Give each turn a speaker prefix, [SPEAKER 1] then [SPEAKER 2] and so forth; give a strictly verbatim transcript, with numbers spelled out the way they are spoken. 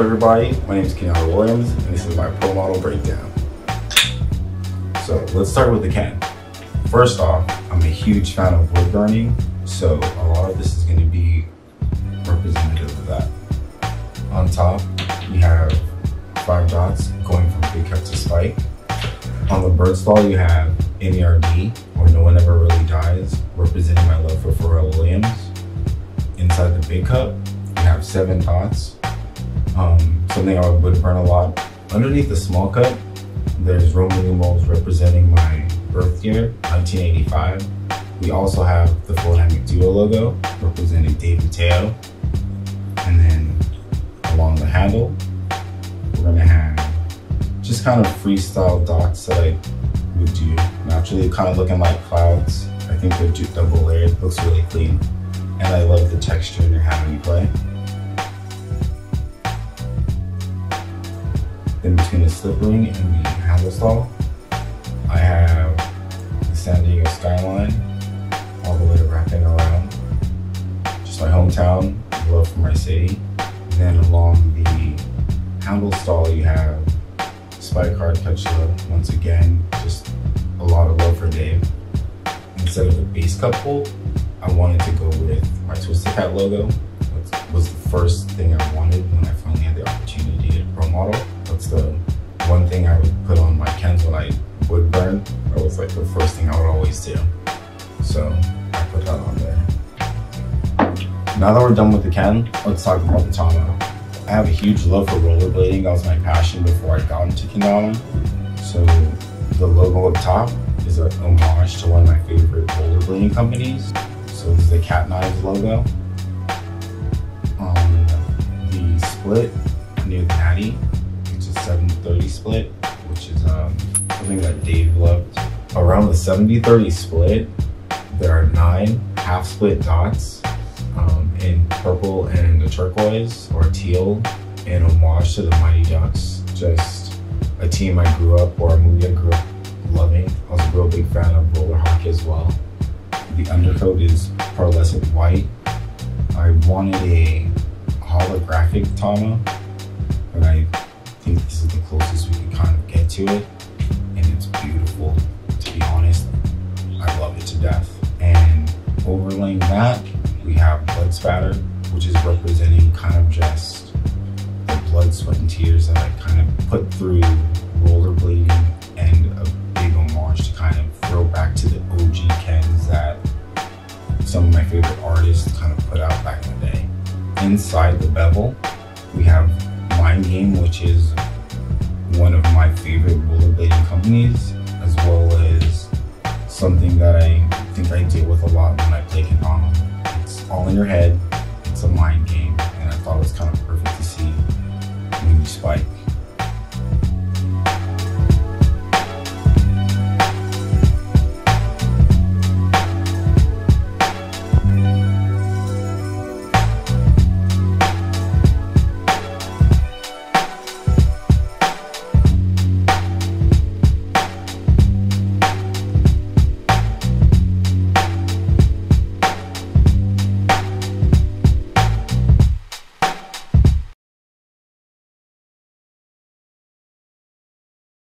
[SPEAKER 1] everybody, my name is Kenyatta Williams and this is my Pro Model breakdown. So let's start with the Ken. First off, I'm a huge fan of wood burning, so a lot of this is going to be representative of that. On top, we have five dots going from big cut to spike. On the bird stall, you have N E R D, or No One Ever Really Dies, representing my love for Pharrell Williams. Inside the big cup, you have seven dots, um, something I would burn a lot. Underneath the small cup, there's Roman numerals representing my birth year, nineteen eighty-five. We also have the Full Hammock Duo logo, representing Dave Mateo. And then along the handle, we're gonna have just kind of freestyle dots that I would do naturally, kind of looking like clouds. I think they're double layered, looks really clean. And I love the texture in your hand when you play. In between the slip ring and the handle stall, I have the San Diego skyline all the way wrapping around. Just my hometown, love for my city. And then along the handle stall, you have Spike Hard Touch Love. Once again, just a lot of love for Dave. Instead of the base cup hole, I wanted to go with my Twisted Cat logo. It was the first thing I wanted when I finally had the opportunity to Pro Model. That's the one thing I would put on my Kens when I would burn. That was like the first thing I would always do. So I put that on there. Now that we're done with the Ken, let's talk about the Tama. I have a huge love for rollerblading. That was my passion before I got into Kendama. So the logo up top is an homage to one of my favorite rollerblading companies. So this is the Cat Knives logo. On the split near the Natty, it's a seven thirty split, which is um, something that Dave loved. Around the seventy thirty split, there are nine half split dots um, in purple and a turquoise or teal in homage to the Mighty Ducks. Just a team I grew up, or a movie I grew up loving. I was a real big fan of roller hockey as well. The undercoat is pearlescent white. I wanted a holographic Tama, but I think this is the closest we can kind of get to it, and it's beautiful, to be honest. I love it to death. And overlaying that, we have Blood Spatter, which is representing kind of just the blood, sweat, and tears that I kind of put through rollerblading, and a big homage to kind of throw back to the O G Kens that some of my favorite artists kind of put out back in the day. Inside the bevel, we have Mind Game, which is one of my favorite rollerblading companies, as well as something that I think I deal with a lot when I play Kendama. It's all in your head, it's a mind game, and I thought it was kind of perfect to see when you spike.